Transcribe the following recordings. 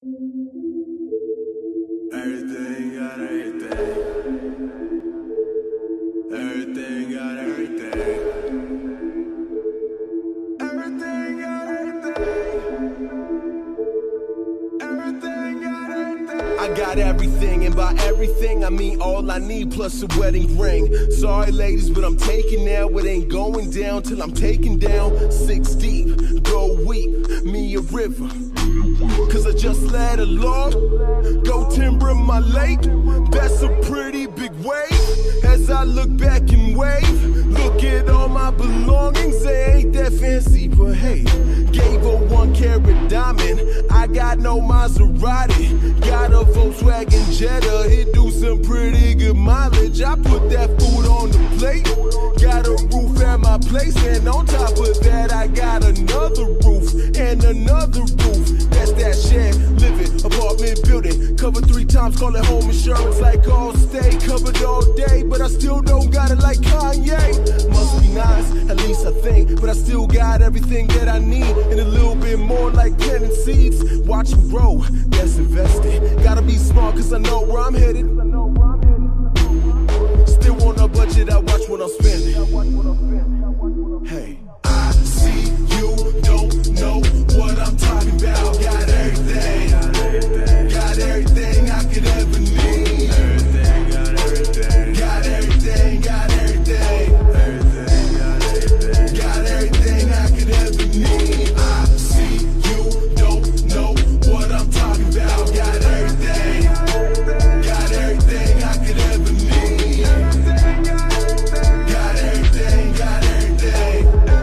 Everything got everything. Everything got everything. Everything got everything. Everything got everything. I got everything, and by everything I mean all I need plus a wedding ring. Sorry ladies, but I'm taking now. It ain't going down till I'm taken down 6 deep. Go weep, me a river. Cause I just let along go timber my lake. That's a pretty big wave. As I look back and wave, look at all my belongings. They ain't that fancy, but hey, gave her 1 carat diamond. I got no Maserati, got a Volkswagen Jetta. It do some pretty good mileage. I put that food on the plate. Got a roof at my place, and on top of that I got another roof and another roof. That's that shared living, apartment building, covered 3 times, call it home insurance like Allstate. Covered all day, but I still don't got it like Kanye. Must be nice, at least I think, but I still got everything that I need, and a little bit more like planting seeds. Watch them grow, that's invested. Gotta be smart cause I know where I'm headed. Still on a budget, I watch what I'm spending. Hey, I see you don't know what I'm talking about. Got everything, got everything I could ever need. Everything, got everything, got everything, got everything, everything, got everything I could ever need. I see you don't know what I'm talking about. Got everything, got everything I could ever need. Got everything, got everything,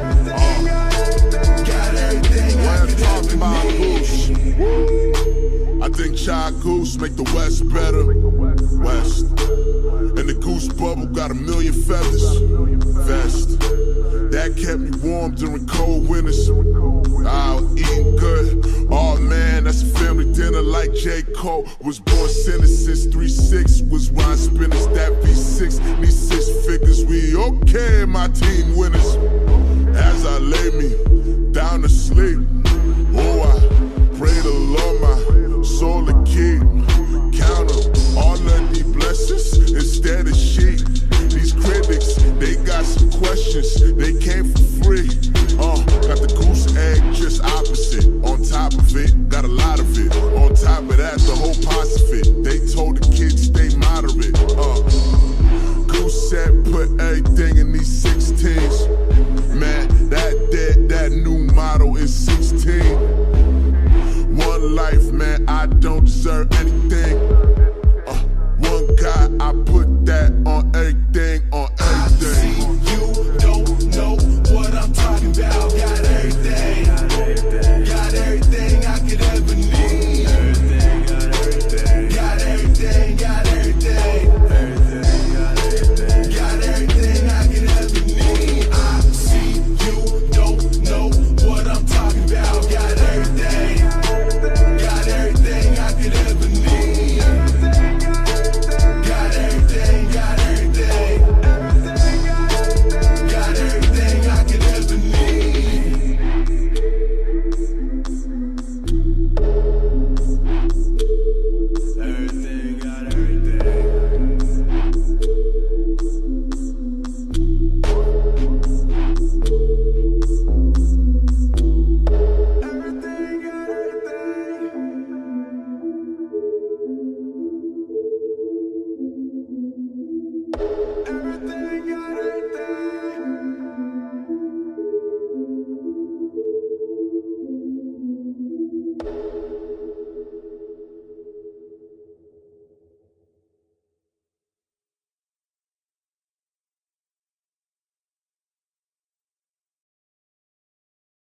got everything I could ever need. I think Child Goose make the West better. West. And the Goose bubble got 1,000,000 feathers. Vest. That kept me warm during cold winters. I was eating good. Oh man, that's a family dinner like J. Cole. Was born sinner since 3-6. Was Ryan Spinners, that V6. Me 6 figures, we okay, my team winners. As I lay me down to sleep, oh I pray the Lord my soul to keep. Count up all of these blessings instead of sheep. These critics, they got some questions, they came for free. Got the goose egg just opposite. On top of it, got a lot of it. On top of that, the whole pots of it. They told the kids stay moderate. Goose said put everything in these 16s. Man, that new model is 16. One life, man, I don't deserve anything. One guy, I put that on everything, on everything. I see you don't know what I'm talking about. Got everything, got everything I could ever need. Everything, got everything, got everything, got everything, everything, got everything, got everything I could ever need. I see you don't know what I'm talking about. Got everything, got everything I could ever need. Got everything, got everything, got everything I could ever need. Everything, got everything. Everything, got everything. Everything.